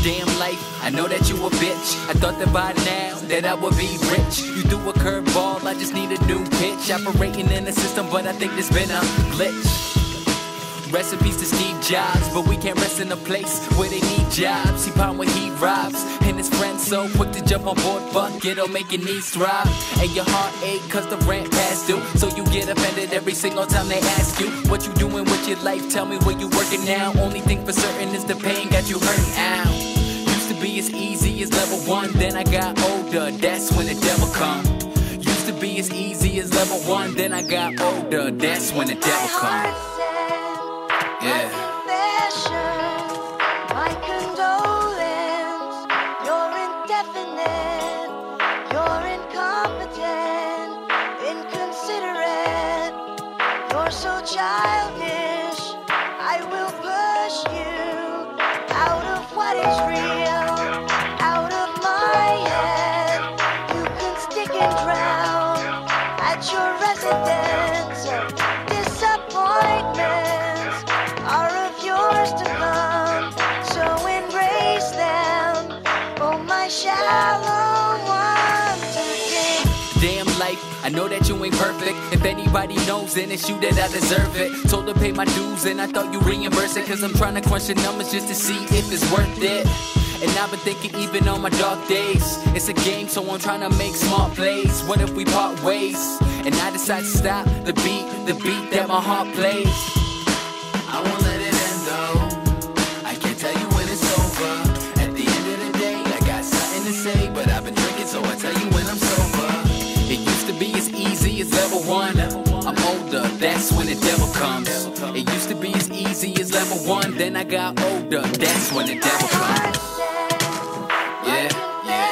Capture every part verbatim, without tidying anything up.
Damn life, I know that you a bitch. I thought that by now that I would be rich. You threw a curveball, I just need a new pitch. Operating in the system, but I think there's been a glitch. Recipes to Steve Jobs, but we can't rest in a place where they need jobs. He pound what he robs, and his friends so quick to jump on board, but it'll make your knees throb. And your heart ache cause the rent past due. So you get offended every single time they ask you what you doing with your life, tell me where you working now. Only thing for certain is the pain got you hurting out. Used to be as easy as level one, then I got older, that's when the devil come. Used to be as easy as level one, then I got older, that's when the devil come. Yeah. My condolence, you're indefinite, you're incompetent, inconsiderate, you're so childish, I will push you out of what is real, out of my head, you can stick and drown at your residence, disappointment are of yours to come, so embrace them, oh my shallow one today. Damn life, I know that you ain't perfect. If anybody knows, then it's you that I deserve it. Told to pay my dues and I thought you reimburse it, cause I'm trying to crunch the numbers just to see if it's worth it. And I've been thinking even on my dark days, it's a game so I'm trying to make smart plays. What if we part ways, and I decide to stop the beat, the beat that my heart plays. I won't let it end though, I can't tell you when it's over. At the end of the day, I got something to say, but I've been drinking so I tell you when I'm sober. It used to be as easy as level one, I'm older, that's when the devil comes. It used to be as easy as level one, then I got older, that's when the devil comes. Yeah, yeah.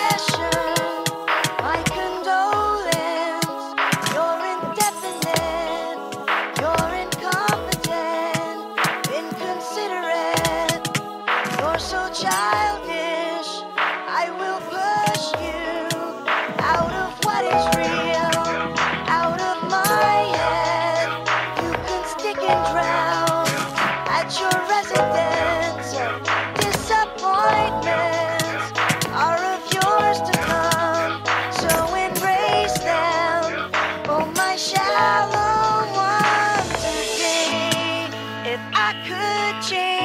My condolence, you're indefinite, you're incompetent, inconsiderate, you're so childish, I will push you out of what is real, out of my head, you can stick and drown at your residence, disappointments are of yours to come, so embrace them, oh my shallow one today. If I could change